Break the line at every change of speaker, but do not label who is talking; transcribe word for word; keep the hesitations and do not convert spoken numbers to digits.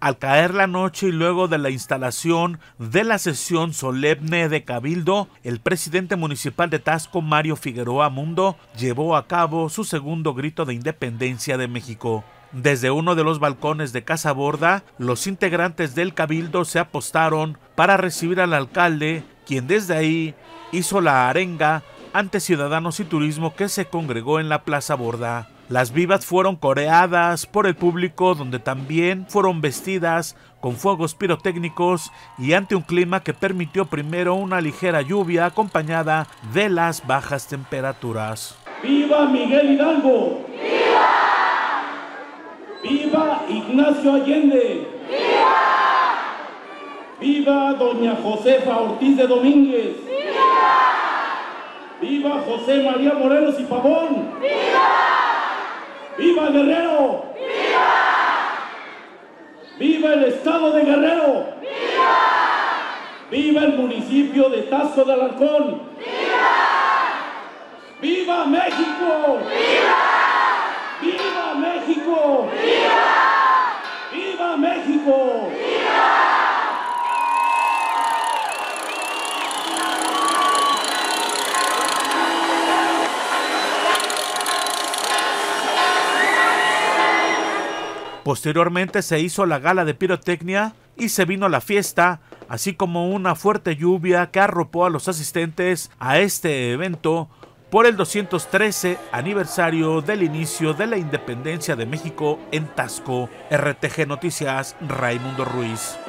Al caer la noche y luego de la instalación de la sesión solemne de Cabildo, el presidente municipal de Taxco, Mario Figueroa Mundo, llevó a cabo su segundo grito de independencia de México. Desde uno de los balcones de Casa Borda, los integrantes del Cabildo se apostaron para recibir al alcalde, quien desde ahí hizo la arenga ante ciudadanos y turismo que se congregó en la Plaza Borda. Las vivas fueron coreadas por el público, donde también fueron vestidas con fuegos pirotécnicos y ante un clima que permitió primero una ligera lluvia acompañada de las bajas temperaturas.
¡Viva Miguel Hidalgo! ¡Viva! ¡Viva Ignacio Allende! ¡Viva! ¡Viva Doña Josefa Ortiz de Domínguez! ¡Viva! ¡Viva José María Morelos y Pavón! ¡Viva! ¡Viva Guerrero! ¡Viva! ¡Viva el estado de Guerrero! ¡Viva! ¡Viva el municipio de Taxco de Alarcón! ¡Viva! ¡Viva México! ¡Viva! ¡Viva México! ¡Viva! ¡Viva México! ¡Viva!
Posteriormente se hizo la gala de pirotecnia y se vino la fiesta, así como una fuerte lluvia que arropó a los asistentes a este evento por el doscientos trece aniversario del inicio de la independencia de México en Taxco. R T G Noticias, Raimundo Ruiz.